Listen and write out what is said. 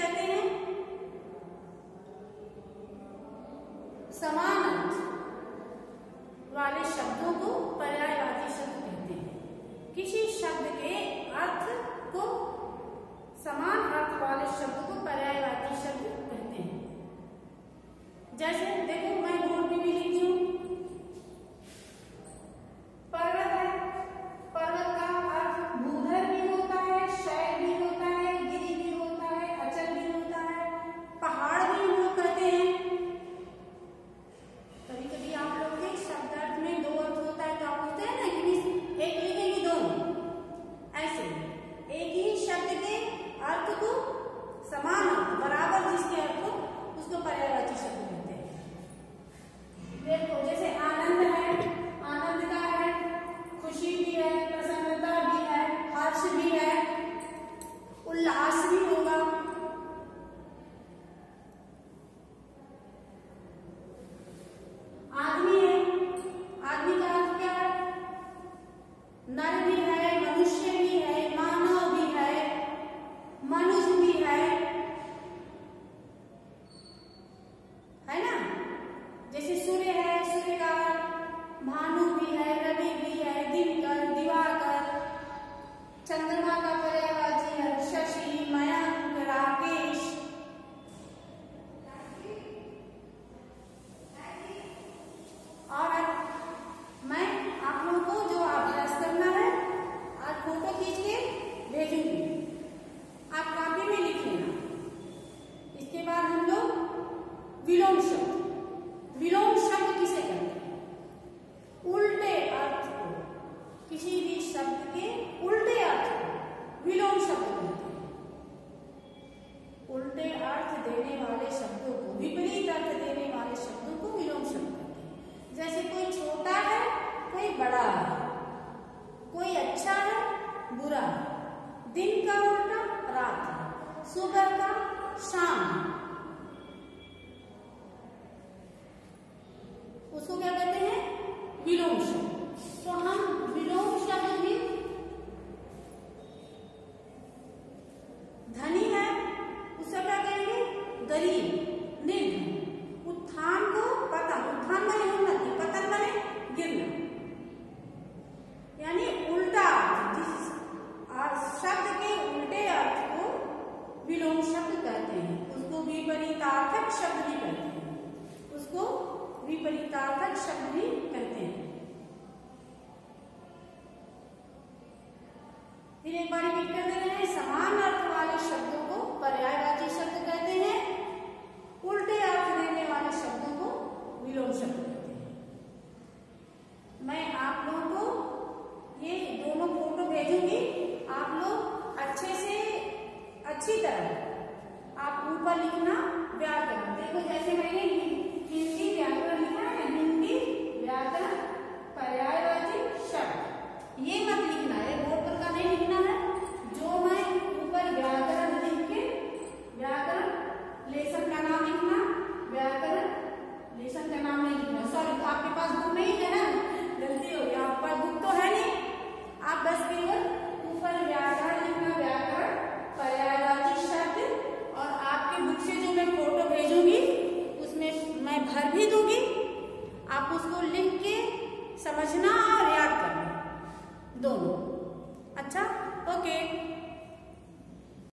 कहते हैं? समान अर्थ वाले शब्दों को पर्यायवाची शब्द कहते हैं। किसी शब्द के अर्थ को समान अर्थ वाले शब्द को पर्यायवाची शब्द कहते हैं। जैसे देखो, मैं बोर्ड पे भी लिखी हूँ, पर्वत है। पर्वत का अर्थ भूधर भी होता है, शैल भी होता है, गिरि भी होता है, अचल भी होता है, पहाड़ भी हम लोग कहते हैं। कभी कभी आप लोग के शब्दार्थ में दो अर्थ होता है तो आप पूछते हैं ना कि एक लिखेंगे दो, ऐसे एक ही शब्द के अर्थ को समान अर्थ बराबर जिसके अर्थ हो उसको पर्यायवाची शब्द कहते हैं। देखो, जैसे आनंद है, आनंद का है, खुशी भी है, प्रसन्नता भी है, हर्ष भी है, उल्लास भी होगा। आदमी है, आदमी का अर्थ क्या है? नर भी है, मनुष्य भी है, मानव भी है, मनुष्य भी है ना? जैसे सूर्य है, सूर्य का भानु भी है, रवि भी है, दिनकर, दिवाकर। चंद्रमा का पर्यायवाची है शशि, मयंक, राकेश। और मैं आप लोगों को जो अभ्यास करना है, आज फोटो खींच के भेजूंगी, आप कॉपी में लिख लेना। इसके बाद हम लोग विलोम शब्द। विलोम शब्द किसे कहते हैं? उल्टे अर्थ को, किसी भी शब्द के उल्टे अर्थ को विलोम शब्द कहते हैं। उल्टे अर्थ देने वाले शब्दों को, विपरीत अर्थ देने वाले शब्दों को विलोम शब्द कहते हैं। जैसे कोई छोटा है, कोई बड़ा है, कोई अच्छा है, बुरा है, दिन का उल्टा रात है, सुबह का शाम, उसको क्या कहते हैं? विलोम शब्द। तो हम विलोम शब्द भी, धनी है उसका क्या कहेंगे? गरीब, निर्धन। उत्थान को पतन, उत्थान माने उन्नति, पतन माने गिरना, यानी उल्टा अर्थ। जिस शब्द के उल्टे अर्थ को विलोम शब्द कहते हैं। उसको विपरीतार्थक शब्द भी कहते हैं, उसको विपरीतार्थक शब्द भी कहते हैं। फिर एक बार रिपीट कर दे रहे हैं, समान अर्थ वाले शब्दों को पर्यायवाची शब्द कहते हैं, उल्टे अर्थ देने वाले शब्दों को विलोम शब्द कहते हैं। मैं आप लोगों को ये दोनों फोटो भेजूंगी, आप लोग अच्छे से अच्छी तरह आप ऊपर लिखना व्याकरण। देखो, जैसे मैंने हिंदी व्याकरण लिखा है, हिंदी व्याकरण पर्यायवाची शब्द, ये मत लिखना है, बोर्ड पर का नहीं लिखना है। जो मैं ऊपर व्याकरण लिख के, व्याकरण लेसन का नाम लिखना, व्याकरण लेसन का नाम नहीं लिखना। सॉरी, तो आपके पास बुक नहीं है ना, गलती हो गई, आपके पास बुक तो है नहीं। आप बस केवल ऊपर व्याकरण लिखना, व्याकरण पर्यायवाची शब्द, और आपके बुक से जो मैं फोटो भेजूंगी उसमें मैं भर भी दूंगी, आप उसको लिख के समझना